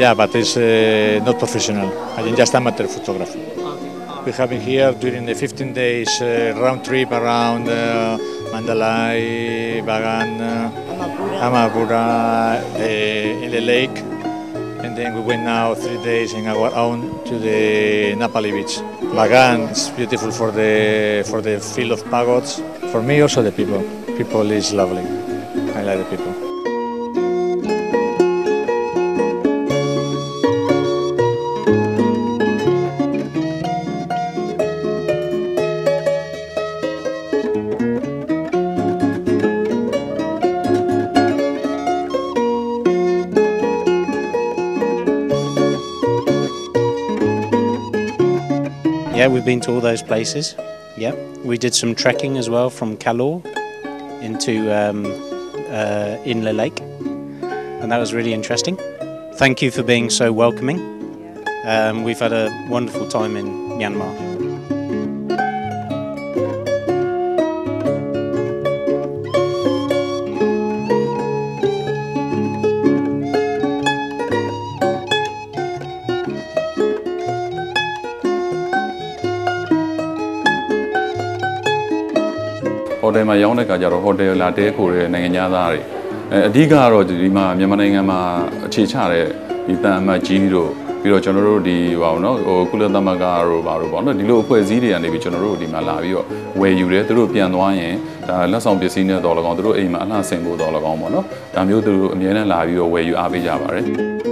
Yeah, but it's not professional. I think just amateur photography. We have been here during the 15 days round trip around Mandalay, Bagan, Amapura, in the lake, and then we went now 3 days in our own to the Napali beach. Bagan is beautiful for the field of pagods. For me, also the people. People is lovely. I like the people. Yeah, we've been to all those places. Yeah, we did some trekking as well from Kalor into Inle Lake, and that was really interesting. Thank you for being so welcoming. We've had a wonderful time in Myanmar. Hotel မှာရောင်းတဲ့ခါကျတော့ hotel လာတဲခိုတဲ့နိုင်ငံသားတွေအဓိကတော့ဒီမှာမြန်မာနိုင်ငံမှာအခြေချတဲ့ဒီတန်အမတ်ကြီးတို့ပြီးတော့ကျွန်တော်တို့ဒီဟိုနော်ဟိုကုလသမဂ္ဂတို့ဘာလို့ပေါ့နော်ဒီလိုအဖွဲ့အစည်းတွေကနေပြီးကျွန်တော်တို့ဒီမှာလာပြီးတော့ဝယ်ယူတယ်သူတို့ပြန်သွားရင်ဒါလက်ဆောင်ပစ္စည်းနဲ့တော်လကောင်သူတို့အိမ်မှာအလှဆင်ဖို့တော်လကောင်ပေါ့နော်ဒါမျိုးသူတို့အများနဲ့လာပြီးတော့ဝယ်ယူအားပေးကြပါတယ်